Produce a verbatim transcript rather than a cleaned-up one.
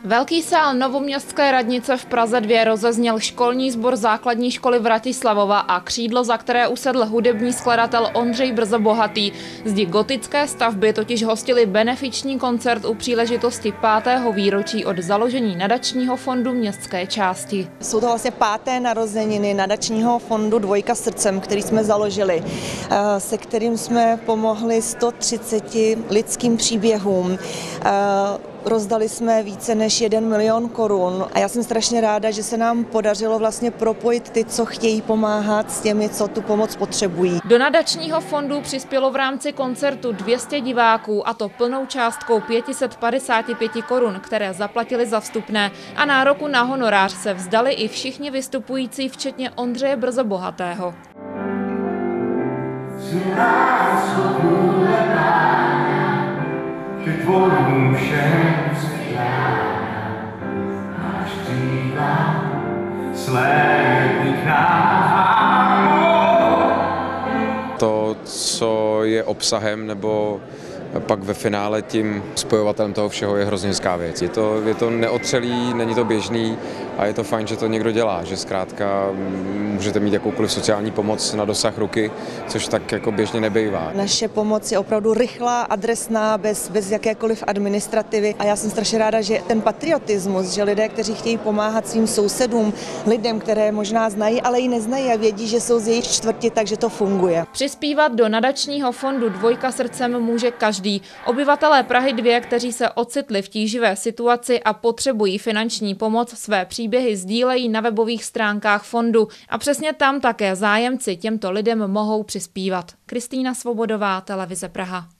Velký sál Novoměstské radnice v Praze dva rozezněl školní sbor základní školy Vratislavova a křídlo, za které usedl hudební skladatel Ondřej Brzobohatý. Zdi gotické stavby totiž hostili benefiční koncert u příležitosti pátého výročí od založení nadačního fondu městské části. Jsou to vlastně páté narozeniny nadačního fondu Dvojka srdcem, který jsme založili, se kterým jsme pomohli sto třiceti lidským příběhům. Rozdali jsme více než jeden milion korun a já jsem strašně ráda, že se nám podařilo vlastně propojit ty, co chtějí pomáhat, s těmi, co tu pomoc potřebují. Do nadačního fondu přispělo v rámci koncertu dvě stě diváků, a to plnou částkou pět set padesát pět korun, které zaplatili za vstupné, a nároku na honorář se vzdali i všichni vystupující, včetně Ondřeje Brzobohatého. Ty tvorům všem světlá, máš křídla, slédni k nám. To, co je obsahem, nebo pak ve finále tím spojovatelem toho všeho, je hrozně hezká věc. Je to, je to neotřelý, není to běžný a je to fajn, že to někdo dělá, že zkrátka můžete mít jakoukoliv sociální pomoc na dosah ruky, což tak jako běžně nebývá. Naše pomoc je opravdu rychlá, adresná, bez, bez jakékoliv administrativy a já jsem strašně ráda, že ten patriotismus, že lidé, kteří chtějí pomáhat svým sousedům, lidem, které možná znají, ale i neznají a vědí, že jsou z jejich čtvrti, takže to funguje. Přispívat do nadačního fondu Dvojka srdcem může každý. Obyvatelé Prahy dva, kteří se ocitli v tíživé situaci a potřebují finanční pomoc, své příběhy sdílejí na webových stránkách fondu a přesně tam také zájemci těmto lidem mohou přispívat. Kristýna Svobodová, Televize Praha.